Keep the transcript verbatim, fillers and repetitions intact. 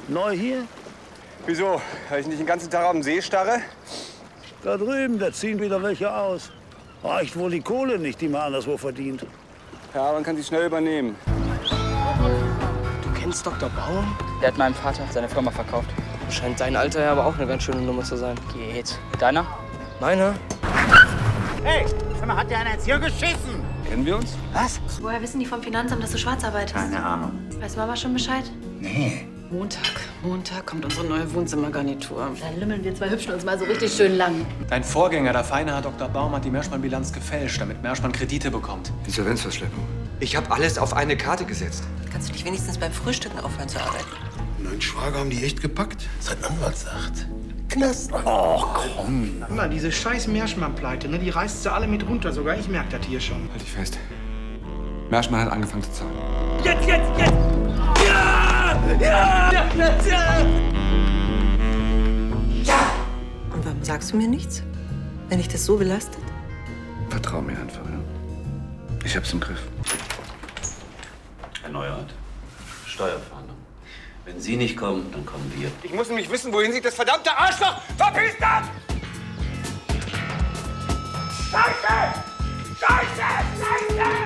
Neu hier? Wieso? Weil ich nicht den ganzen Tag auf dem See starre? Da drüben, da ziehen wieder welche aus. Reicht wohl die Kohle nicht, die man anderswo verdient. Ja, man kann sie schnell übernehmen. Du kennst Doktor Baum? Der hat meinem Vater seine Firma verkauft. Scheint dein Alter ja aber auch eine ganz schöne Nummer zu sein. Geht. Deiner? Meiner? Hey, sag mal, hat der einer ins Hirn geschissen? Kennen wir uns? Was? Woher wissen die vom Finanzamt, dass du schwarz arbeitest? Keine Ahnung. Weiß Mama schon Bescheid? Nee. Montag, Montag kommt unsere neue Wohnzimmergarnitur. Dann lümmeln wir zwei Hübschen uns mal so richtig schön lang. Dein Vorgänger, der feine Herr Doktor Baum, hat die Meerschmann-Bilanz gefälscht, damit Meerschmann Kredite bekommt. Insolvenzverschleppung. Ich habe alles auf eine Karte gesetzt. Kannst du nicht wenigstens beim Frühstücken aufhören zu arbeiten? Neuen Schwager haben die echt gepackt? Sein Anwalt sagt. Knast. Oh, komm. Na, diese scheiß Meerschmann-Pleite, ne, die reißt sie alle mit runter. Sogar ich merke das hier schon. Halt dich fest. Meerschmann hat angefangen zu zahlen. Jetzt, jetzt, jetzt! Ja! Ja! Ja! Ja! Ja! Und warum sagst du mir nichts? Wenn dich das so belastet? Vertrau mir einfach, ja? Ich hab's im Griff. Herr Neuert, Steuerfahndung. Wenn Sie nicht kommen, dann kommen wir. Ich muss nämlich wissen, wohin sich das verdammte Arschloch verpisst hat! Scheiße! Scheiße! Scheiße!